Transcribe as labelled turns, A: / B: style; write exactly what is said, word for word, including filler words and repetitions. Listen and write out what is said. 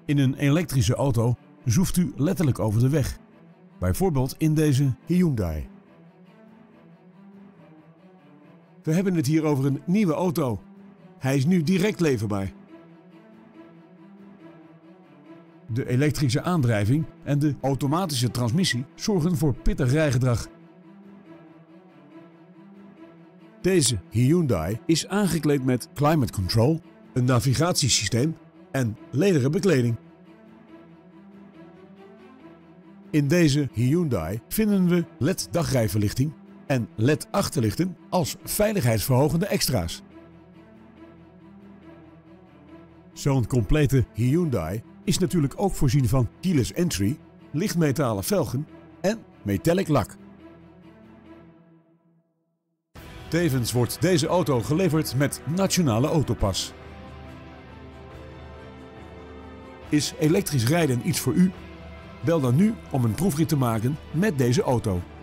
A: In een elektrische auto zoeft u letterlijk over de weg. Bijvoorbeeld in deze Hyundai. We hebben het hier over een nieuwe auto. Hij is nu direct leverbaar. De elektrische aandrijving en de automatische transmissie zorgen voor pittig rijgedrag. Deze Hyundai is aangekleed met climate control, een navigatiesysteem en lederen bekleding. In deze Hyundai vinden we L E D dagrijverlichting en L E D achterlichten als veiligheidsverhogende extra's. Zo'n complete Hyundai is natuurlijk ook voorzien van keyless entry, lichtmetalen velgen en metallic lak. Tevens wordt deze auto geleverd met Nationale Autopas. Is elektrisch rijden iets voor u? Bel dan nu om een proefrit te maken met deze auto.